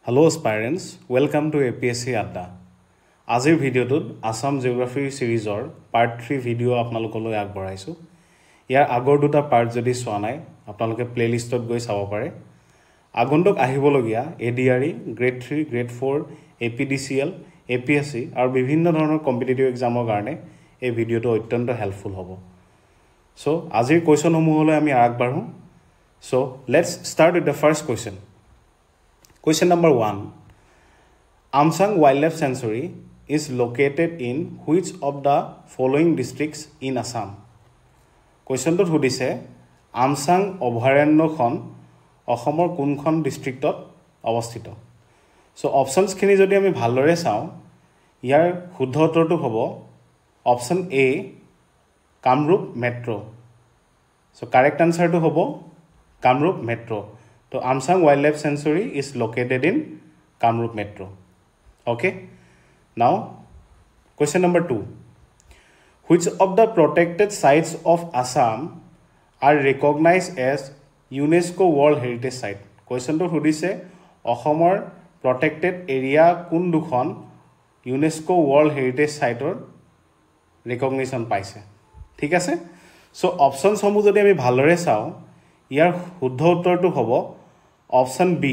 Hello aspirants, welcome to APSC Adda. Azir video tut Assam Geography series or part 3 video apnalokolo agbaraisu. Yar agor duta part jodi soa nai apnaloke playlist ot goi sabo pare. Agondok ahibologia ADRE, grade 3, grade 4, APDCL, APSC aru bibhinno dhoroner competitive exam karone ei video to ottonto helpful hobo. So azir question homu hole ami agbarhu. So let's start with the first question. Question number 1. Amsang Wildlife Sanctuary is located in which of the following districts in Assam? Question to hudise Amsang Obharanyo khon Asomor kunkhon districtot obosthito. So options khini jodi ami bhalore sao yar shuddho uttor to hobo option A Kamrup Metro. So correct answer to hobo Kamrup Metro. So Amsang Wildlife Sanctuary is located in Kamrup Metro. Okay. Now, question number 2. Which of the protected sites of Assam are recognized as UNESCO World Heritage Site? Question to hudise Asomor protected area kun dukhon UNESCO World Heritage Site or recognition paise. Thik ase? So options homu jodi ami bhalore sao yar shuddho uttor to hobo Option B,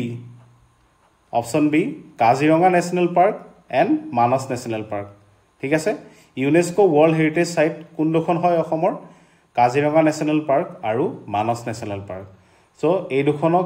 Kaziranga National Park and Manas National Park. ठीक है से UNESCO World Heritage Site কোন দুখন হয় অসমৰ Kaziranga National Park আৰু মানস National Park. So এই দুখনক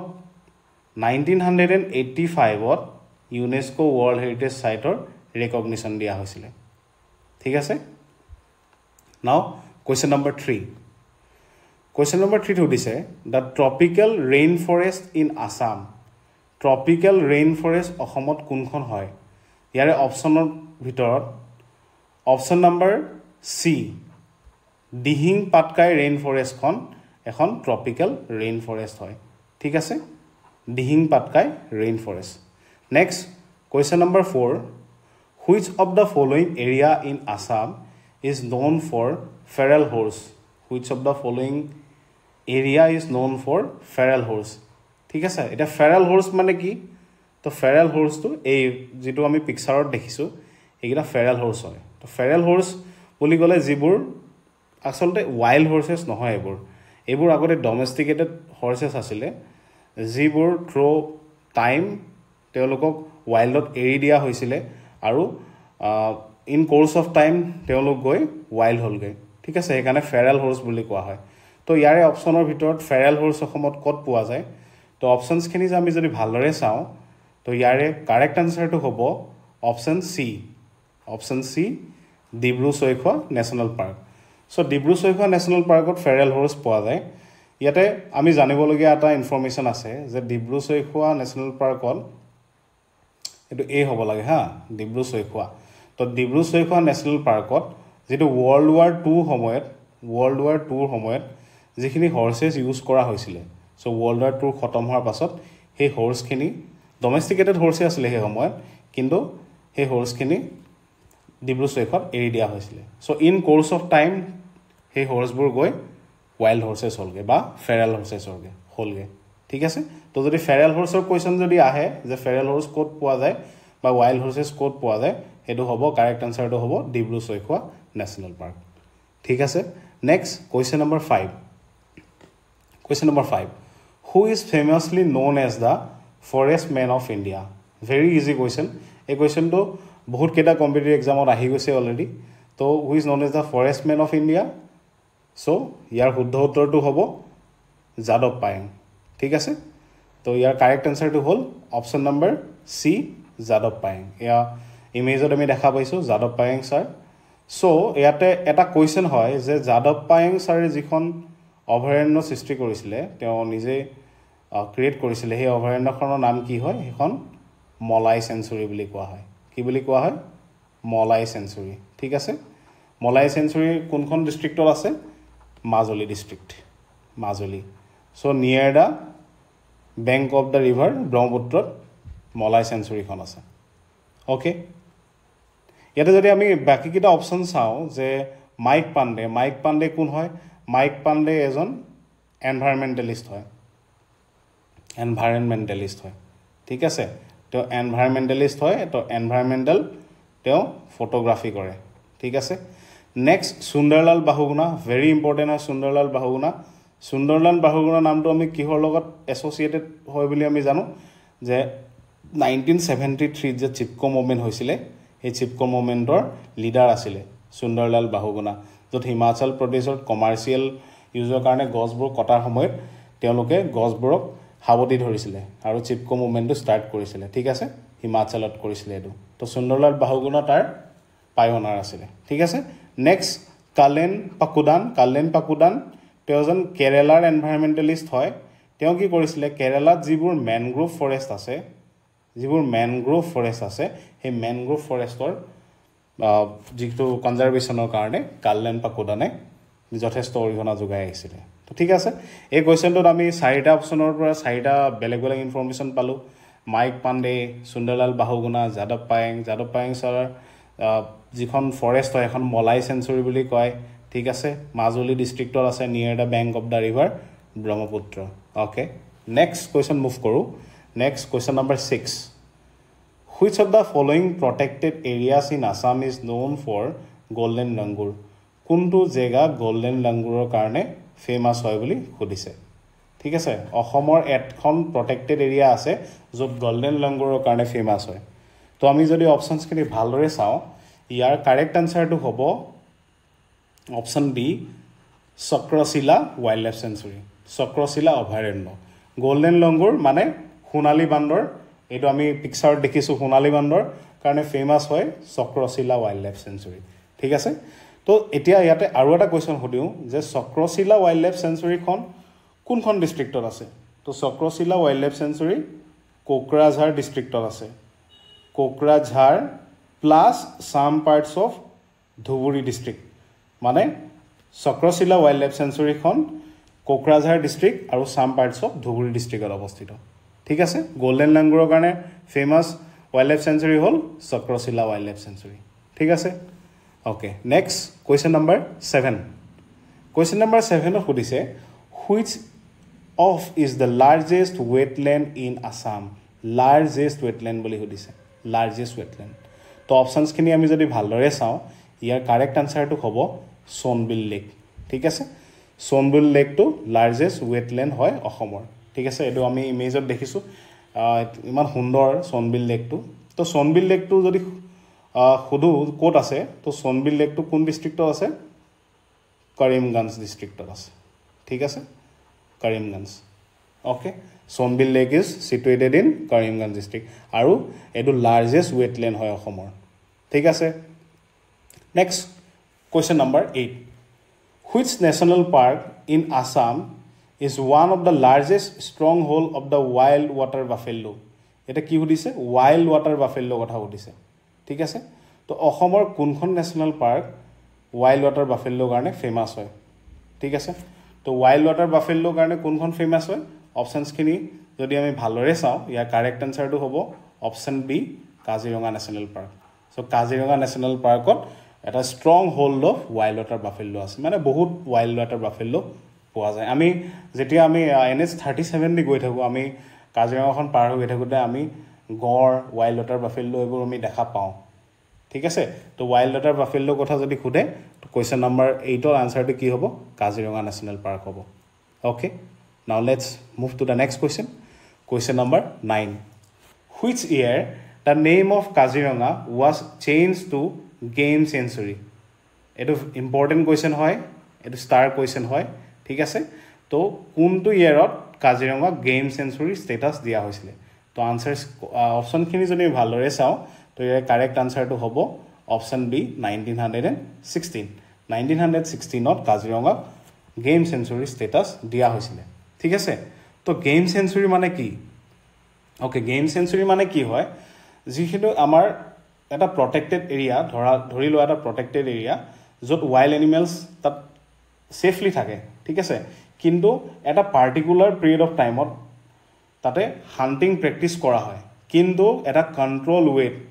1985 ত UNESCO World Heritage Site ৰ recognition দিয়া হৈছিল. ঠিক আছে? Now question number 3. Question number 3 to this the tropical rainforest in Assam. Tropical rainforest Asomot kunkhon hoy. Yare option bhitorot option number C. Dihing Patkai rainforest khon ekhon tropical rainforest hoy. Thik ase? Dihing Patkai rainforest. Next question number 4. Which of the following area in Assam is known for feral horse? Which of the following area is known for feral horse? ঠিক আছে এটা feral horse মানে কি তো feral horse তো এই যেটো আমি পিকচাৰত দেখিছো এইটা feral horse হয় তো feral horse বুলি গলে যিবোৰ আসলতে wild horses নহয় এবোৰ আগতে domesticated horses আছিল যিবোৰ থ্ৰু টাইম তেওঁলোকক ওয়াইল্ডত এৰি দিয়া হৈছিল আৰু ইন কোর্স অফ টাইম তেওঁলোক গৈ ওয়াইল্ড হলগে ঠিক আছে এখানে feral horse বুলি কোৱা হয় তো ইয়াৰে অপচনৰ ভিতৰত feral horse অসমত কত পোৱা যায় তো অপশনস খিনি আমি যদি ভালৰে চাও তো ইয়াৰে কারেক্ট আনসার তো হ'ব option C Dibru Saikhowa national park so Dibru Saikhowa national পার্কত feral horse পোৱা যায় ইয়াতে আমি জানিবলগীয়া এটা ইনফরমেশন আছে যে ডিব্ৰু চৈখোৱা ন্যাশনাল পার্কত এটো এ হ'ব লাগে হা ডিব্ৰু চৈখোৱা তো ডিব্ৰু চৈখোৱা ন্যাশনাল পার্কত যেটো ওয়ার্ল্ড ওয়ার 2 সময়ত যিখিনি হৰ্সেস ইউজ কৰা হৈছিল সো ওয়ার্ল্ড ওয়ার 2 খতম হোৱাৰ পাছত হে হৰ্সখিনি ডমেস্টিকেটেড হৰ্সে আছিল হে সময়ত কিন্তু হে হৰ্সখিনি ডিব্ৰু চৈখোৱাত এৰি দিয়া হৈছিল so in course of time হে হৰ্সবোৰ গৈ ওয়াইল্ড হৰ্সেস হলগে বা feral horses হলগে ঠিক আছে তো যদি feral horseৰ কোৱেশ্চন যদি আহে যে feral horse কোড পোৱা যায় বা wild horses কোড পোৱা যায় এটো হ'ব কারেক্ট আনসারটো হ'ব ডিব্ৰু চৈখোৱা ন্যাশনাল পার্ক ঠিক আছে next question number 5 Question number 5. Who is famously known as the forest man of India? Very easy question. A question to bahut keta competitive exam or ahi goise already. So who is known as the forest man of India? So yar shuddho uttor to hobo Jadab Payeng. Thik ase? To yar correct answer to hol option number C Jadab Payeng. Ya image ot ami dekha paisu Jadab Payeng sir. So yate eta question hoy je Jadab Payeng sir jikhon অভয়াৰণ্য সৃষ্টি কৰিছিল তেওঁ নিজে create কৰিছিল হে অভয়াৰণ্যখনৰ নাম কি হয় এখন মলাই সেঞ্চুৰী বুলি কোৱা হয় কি বুলি কোৱা হয় মলাই সেঞ্চুৰী ঠিক আছে মলাই সেঞ্চুৰী কোনখন ডিস্ট্ৰিক্টত আছে Majuli district Majuli so near the bank of the river ব্ৰহ্মপুত্ৰত মলাই সেঞ্চুৰীখন আছে ওকে ইয়াতে যদি আমি বাকি কিটা অপচন চাও যে মাইক পাণ্ডে কোন হয় মাইক পাণ্ডে এজন এনভায়রনমেন্টালিস্ট হয় ঠিক আছে তেওঁ এনভাইৰনমেণ্টেলিষ্ট হয় তো এনভাইৰনমেণ্টেল তেওঁ ফটোগ্ৰাফি কৰে ঠিক আছে next Sunderlal Bahuguna very important হয় সুন্দৰলাল বাহুগুণা নামটো আমি কিহৰ লগত এছ'চিয়েটেড হয় বুলি আমি জানো যে 1973 যে চিপকো মুভমেণ্ট হৈছিলে এই চিপকো মুভমেণ্টৰ লিডাৰ আছিলে সুন্দৰলাল বাহুগুণা য'ত হিমাচল প্ৰদেশৰ কমাৰ্চিয়েল ইউজৰ কাৰণে গছবোৰ কটাৰ সময়ত তেওঁলোকে গছবোৰক হাৱতি ধৰিছিলে আৰু চিপকো মুভমেণ্টটো ষ্টাৰ্ট কৰিছিলে ঠিক আছে হিমাচলত কৰিছিলে এইটো তো সুন্দৰলাল বাহুগুণা তাৰ পায়োনাৰ আছিলে ঠিক আছে নেক্সট কালেন পাকুদান তেওঁ এজন কেৰেলাৰ এনভাইৰনমেণ্টেলিষ্ট হয় তেওঁ কি কৰিছিলে কেৰেলাত যিবোৰ মেনগ্ৰোভ ফৰেষ্ট আছে সেই মেনগ্ৰোভ ফৰেষ্টৰ যিটো কনজাৰভেশ্যনৰ কাৰণে কালেন পাকুদানে যথেষ্ট অৰিহণা যোগাই আহিছিলে তো ঠিক আছে এই কুৱেশ্যনটোত আমি 4টা অপশ্যনৰ পৰা 4টা বেলেগ বেলেগ ইনফৰমেশ্যন পালোঁ মাইক পাণ্ডে সুন্দৰলাল বাহুগুণা যাদৱ পায়েং ছাৰৰ যিখন ফৰেষ্ট হয় এখন মলাই চেঞ্চুৰী বুলি কয় ঠিক আছে মাজুলী ডিষ্ট্ৰিক্টত আছে near the bank of the river Brahmaputra okay next question move কৰোঁ next question number 6 Which of the following protected areas in Assam is known for golden langur? কোনটো জেগা গোল্ডেন লাংগুৰৰ কাৰণে ফেমাছ হয় বুলি সুধিছে ঠিক আছে অসমৰ এখন প্ৰটেক্টেড এৰিয়া আছে য'ত গোল্ডেন লাংগুৰৰ কাৰণে ফেমাছ হয় তো আমি যদি অপশ্যনছখিনি ভালদৰে চাওঁ ইয়াৰ কাৰেক্ট আনচাৰটো হ'ব option B Chakrashila wild life sanctuary Chakrashila অভয়াৰণ্য গোল্ডেন লাংগুৰ মানে সোণালী বান্দৰ এইটো আমি পিকচাৰত দেখিছোঁ সোণালী বান্দৰ কাৰণে ফেমাছ হয় চক্ৰশিলা ৱাইল্ড লাইফ চেঞ্চুৰী ঠিক আছে তো এতিয়া ইয়াতে আৰু এটা কুৱেশ্যন সুধিওঁ যে চক্ৰশিলা ৱাইল্ড লাইফ চেঞ্চুৰীখন কোনখন ডিষ্ট্ৰিক্টত আছে তো Chakrashila wild life sanctuary Kokrajhar ডিষ্ট্ৰিক্টত আছে Kokrajhar plus some parts of Dhubri district মানে চক্ৰশিলা ৱাইল্ড লাইফ চেঞ্চুৰীখন কোকৰাঝাৰ ডিষ্ট্ৰিক্ট আৰু সাম পাৰ্টছ অফ ধুবুৰী ডিষ্ট্ৰিক্টত অৱস্থিত ঠিক আছে গোল্ডেন লাংগুৰৰ কাৰণে ফেমাছ ৱাইল্ড লাইফ চেঞ্চুৰী হ'ল চক্ৰশিলা ৱাইল্ড লাইফ চেঞ্চুৰী ঠিক আছে okay next question number 7 question number 7ত সুধিছে which of is the largest wetland in Assam largest wetland বুলি সুধিছে লাৰ্জেষ্ট ৱেটলেণ্ড তো অপশ্যনছখিনি আমি যদি ভালদৰে চাওঁ ইয়াৰ কাৰেক্ট আনচাৰটো হ'ব সোণবিল লেক ঠিক আছে সোণবিল লেকটো লাৰ্জেষ্ট ৱেটলেণ্ড হয় অসমৰ ঠিক আছে এইটো আমি ইমেজত দেখিছোঁ ইমান সুন্দৰ সোণবিল লেকটো তো সোণবিল লেকটো যদি সুধোঁ ক'ত আছে তো সোণবিল লেকটো কোন ডিষ্ট্ৰিক্টত আছে কৰিমগঞ্জ ডিষ্ট্ৰিক্টত আছে ঠিক আছে Karimganj okay Sonbeel lake is situated in Karimganj district আৰু এইটো লাৰ্জেষ্ট ৱেটলেণ্ড হয় অসমৰ ঠিক আছে next question number 8 which national park in Assam is one of the largest stronghold of the wild water buffalo এটা কি সুধিছে wild water buffalo কথা সুধিছে ঠিক আছে তো অসমৰ কোনখন national park wild water buffalo কাৰণে ফেমাছ হয় ঠিক আছে তো wild water buffalo কাৰণে কোনখন ফেমাছ হয় অপশ্যনছখিনি যদি আমি ভালদৰে চাওঁ ইয়াৰ কাৰেক্ট আনচাৰটো হ'ব option B Kaziranga national park so Kaziranga national পাৰ্কত এটা strong hold of wild water buffalo আছে মানে বহুত wild water buffalo পোৱা যায় আমি যেতিয়া আমি NH 37 দি গৈ থাকোঁ আমি কাজিৰঙাখন পাৰ হৈ গৈ থাকোঁতে আমি গড় ৱাইল্ড ৱাটাৰ বাফেলো এইবোৰ আমি দেখা পাওঁ ঠিক আছে তো ৱাইল্ড ৱাটাৰ বাফেলো কথা যদি সোধে তো কুৱেশ্যন নম্বৰ 8ৰ আনচাৰটো কি হ'ব কাজিৰঙা নেশ্যনেল পাৰ্ক হ'ব okay now let's move to the next question number 9 which year the name of Kaziranga was change to game sanctuary এইটো ইম্পৰ্টেণ্ট কুৱেশ্যন হয় এইটো ষ্টাৰ কুৱেশ্যন হয় ঠিক আছে তো কোনটো ইয়েৰত কাজিৰঙা গেম চেঞ্চুৰী ষ্টেটাছ দিয়া হৈছিলে তো আনচাৰ অপশ্যনখিনি যদি ভালদৰে চাওঁ তো ইয়াৰ কাৰেক্ট আনচাৰটো হ'ব অপশ্যন বি 1916ত কাজিৰঙাক গেম চেঞ্চুৰী ষ্টেটাছ দিয়া হৈছিলে ঠিক আছে তো গেম চেঞ্চুৰী মানে কি অ'কে গেম চেঞ্চুৰী মানে কি হয় যিহেতু আমাৰ এটা প্ৰটেক্টেড এৰিয়া ধৰি লোৱা এটা প্ৰটেক্টেড এৰিয়া য'ত ৱাইল্ড এনিমেলছ তাত সেফলি থাকে ঠিক আছে কিন্তু এটা পাৰ্টিকুলাৰ পিৰিয়ড অফ টাইমত তাতে হান্টিং প্ৰেক্টিছ কৰা হয় কিন্তু এটা কন্ট্ৰোল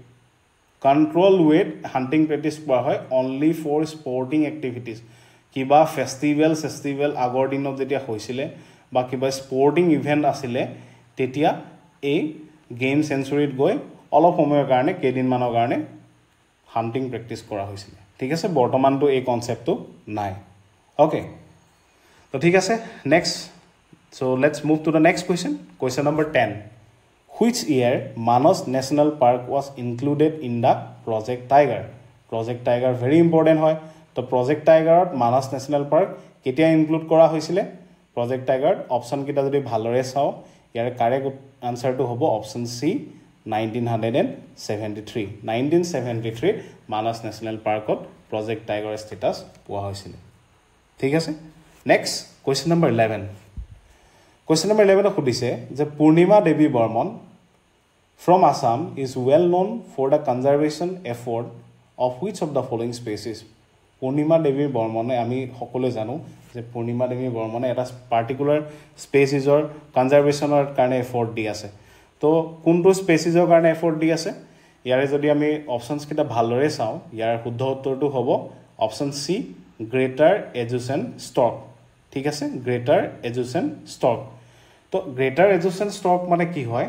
ৱেট হান্টিং প্ৰেক্টিছ কৰা হয় অনলি ফৰ স্পৰ্টিং এক্টিভিটিজ কিবা ফেষ্টিভেল আগৰ দিনত যেতিয়া হৈছিলে বা কিবা স্পৰ্টিং ইভেণ্ট আছিলে তেতিয়া এই গেম সেঞ্চুৰীত গৈ অলপ সময়ৰ কাৰণে কেইদিনমানৰ কাৰণে হান্টিং প্ৰেক্টিছ কৰা হৈছিল ঠিক আছে বৰ্তমানটো এই কনসেপ্টটো নাই ওকে তো ঠিক আছে next so let's move to the next question number 10 which year Manas National Park was included in the Project Tiger very important hoy to Project Tiger Manas National Park ketia include kora hoisile Project Tiger option kita jodi bhalore sao yar correct answer to hobo option C 1973 Manas National Park Project Tiger status poa hoisile thik ase next question number 11 khudise je Purnima Devi Burman from Assam is well known for the conservation effort of which of the following species Purnima Devi Burman ami hokole janu je Purnima Devi Burman eta particular species or conservation or karone effort di ase to kuntu species or karone effort di ase yare jodi ami options kita bhalore sao yar shuddho uttor tu hobo option C greater adjacent stork ঠিক আছে greater adjacent stork তো greater adjacent stork মানে কি হয়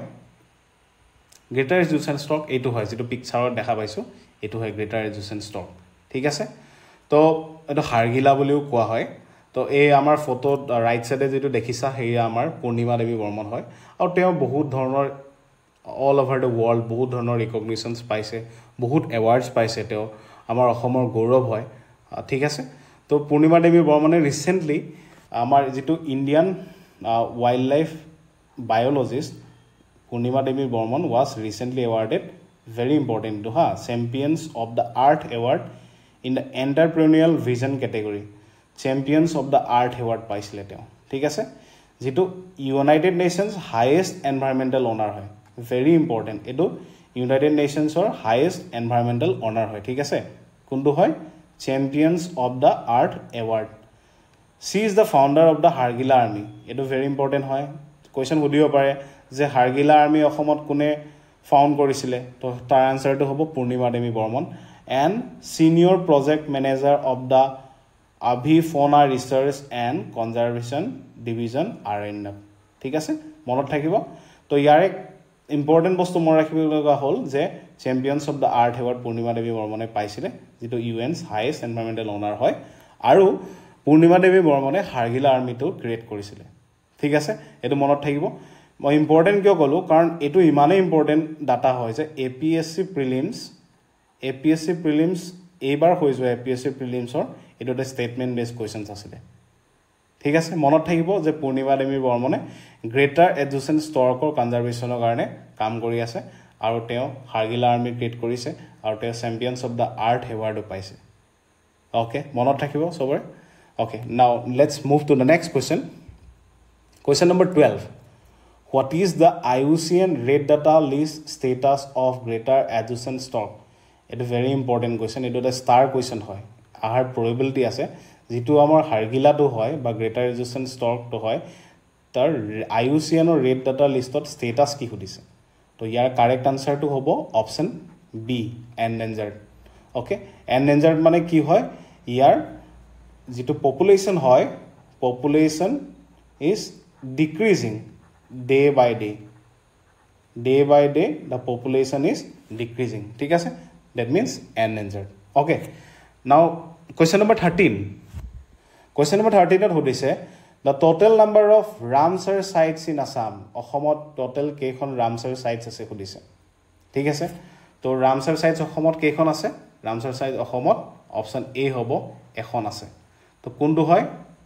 greater adjacent stork এটো হয় যেটো পিকচাৰত দেখা পাইছো এটো হয় greater adjacent stork ঠিক আছে তো এটো হাৰগিলা বুলিও কোৱা হয় তো এই আমাৰ ফটোত ৰাইট সাইডে যেটো দেখিছা হেই আমাৰ পূৰ্ণিমা দেৱী বৰ্মন হয় আৰু তেওঁ বহুত ধৰণৰ অল ওভাৰ দ্য ওয়াৰ্ল্ড বহুত ধৰণৰ ৰিকগনিশনস পাইছে বহুত এৱাৰ্ডছ পাইছে তেওঁ আমাৰ অসমৰ গৌৰৱ হয় ঠিক আছে তো পূৰ্ণিমা দেৱী বৰ্মনে ৰিসেন্টলি আমাৰ যেটো Indian wildlife biologist Purnima Devi Burman was recently awarded very important to her Champions of the Earth Award in the Entrepreneurial Vision category Champions of the Earth Award paisile teo thik ase jetu United Nations highest environmental honor hoy very important edu United Nations or highest environmental honor hoy thik ase kundu hoy Champions of the Earth Award She is the founder of the Hargila Army. It is very important. Question would you pare যে Hargila Army অসমত কোনে found কৰিছিলে তো তাৰ answer to হ'ব Purnima Devi Burman and senior project manager of the Abhifona Research and Conservation Division RNF ঠিক আছে মনত থাকিব তো ইয়াৰে important বস্তু মই ৰাখিব লগা হ'ল যে Champions of the Earth Award Purnima Devi Burman পাইছিলে যেটো UN's highest environmental honor হয় আৰু Purnima Devi Burmane Hargila Army to create কৰিছিলে ঠিক আছে এটো মনত থাকিব মই ইম্পৰ্টেন্ট কিয় কলো কাৰণ এটো ইমানে ইম্পৰ্টেন্ট ডাটা হয় যে APSC prelims এবাৰ হৈ যোৱা APSC prelims or এটো statement based questions আছিল ঠিক আছে মনত থাকিব যে Purnima Devi Burmane greater adjacent stork or conservation ৰ কাৰণে কাম কৰি আছে আৰু তেওঁ Hargila Army create কৰিছে আৰু তেওঁ Champions of the Earth Award পাইছে ওকে মনত থাকিব সবৰে Okay, now let's move to the next question. Question number 12. What is the IUCN Red Data List status of greater adjacent stork? It is a very important question. It is a star question. Our probability is that our Hargila to hoy, but greater adjacent stork to hoy, the IUCN or Red Data List status ki hudise. So your correct answer to hobo option B, endangered. Okay, endangered mane ki hoy? Here যেটো population হয় population is decreasing day by day the population is decreasing ঠিক আছে that means endangered okay now question number 13 to হদিছে the total number of Ramsar sites in Assam অসমত total কেইখন Ramsar sites আছে হদিছে ঠিক আছে তো Ramsar sites অসমত কেইখন আছে Ramsar sites অসমত option A হ'ব এখন আছে তো কোনটো হয়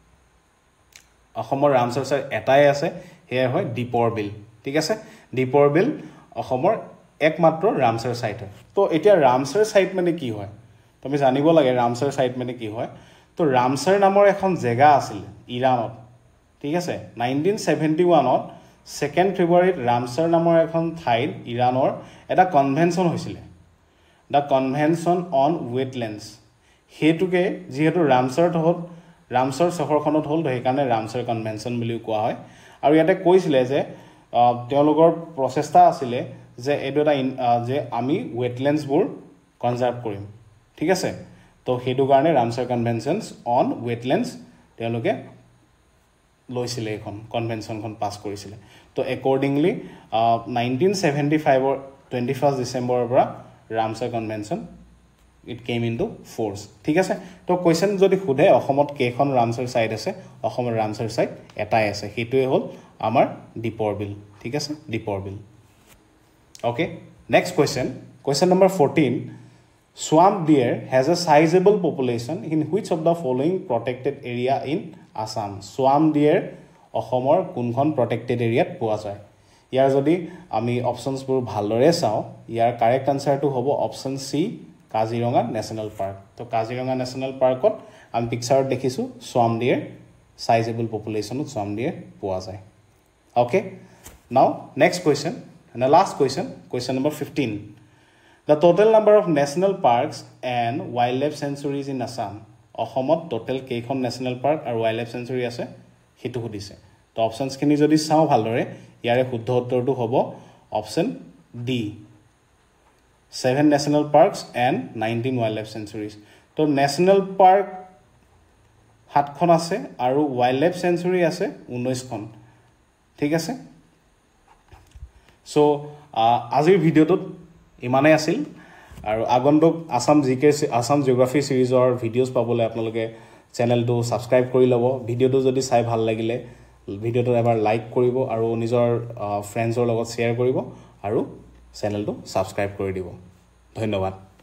অসমৰ Ramsar site এটাই আছে হে হয় দীপৰ বিল ঠিক আছে দীপৰ বিল অসমৰ একমাত্ৰ Ramsar site হয় তো এতিয়া Ramsar site মানে কি হয় তুমি জানিব লাগে Ramsar site মানে কি হয় তো Ramsar নামৰ এখন জায়গা আছিল ইৰানত ঠিক আছে 1971 ত 2nd ফেব্ৰুৱাৰীত Ramsar নামৰ এখন ঠাইত ইৰানৰ এটা কনভেনচন হৈছিল দা কনভেনচন অন ওয়েটল্যান্ডস হেতুকে যেহেতু Ramsar চহৰখনত হ'ল সেইকাৰণে Ramsar কনভেনচন বুলি কোৱা হয় আৰু ইয়াতে কৈছিলে যে তেওঁলোকৰ প্ৰচেষ্টা আছিল যে এডটা যে আমি ওয়েটল্যান্ডস বোৰ কনজাৰ্ভ কৰিম ঠিক আছে তো হেতু কাৰণে Ramsar কনভেনচনস অন ওয়েটল্যান্ডস তেওঁলোকে লৈছিলে এখন কনভেনচনখন পাস কৰিছিলে তো একৰ্ডিংলি 1975 21 ডিসেম্বৰৰ পৰা Ramsar convention it came into force ঠিক আছে তো কোৱেশ্চন যদি খুদে অসমত কেখন ৰামছাৰ সাইট আছে অসমৰ ৰামছাৰ সাইট এটাই আছে হেতুৱে হল আমাৰ দীপৰ বিল ঠিক আছে Deepor Beel okay next question number 14 swamp deer has a sizable population in which of the following protected area in Assam swamp deer অসমৰ কোনখন protected area পোৱা যায় ইয়াৰ যদি আমি অপচনছ বোৰ ভালদৰে চাও ইয়াৰ কাৰেক্ট আনসাৰটো হ'ব option C Kaziranga national park তো কাজিৰঙা ন্যাশনাল পাৰ্কত আমি পিকচাৰত দেখিছো swamp deer sizable population of swamp deer পোৱা যায় okay now next question and the last question number 15 the total number of national parks and wildlife sanctuaries in Assam অসমত total কেইখন national park আৰু wildlife sanctuary আছে হেতু সুধিছে তো অপচনছ খিনি যদি চাও ভালদৰে ইয়াৰে শুদ্ধ উত্তৰটো হ'ব option D 7 national parks and 19 wildlife sanctuaries তো national park 7 খন আছে আৰু wildlife sanctuary আছে 19 খন ঠিক আছে সো আজিৰ ভিডিওটোত ইমানে আছিল আৰু আগন্তুক আসাম জিকে আসাম জিওগ্ৰাফি সিৰিজৰ ভিডিওস পাবলৈ আপোনালোকে চেনেলটো সাবস্ক্ৰাইব কৰি লব ভিডিওটো যদি চাই ভাল লাগিলে ভিডিওটো এবাৰ লাইক কৰিব আৰু নিজৰ ফ্ৰেণ্ডছৰ লগত শেয়াৰ কৰিব আৰু চেনেলটো সাবস্ক্ৰাইব কৰি দিব ধন্যবাদ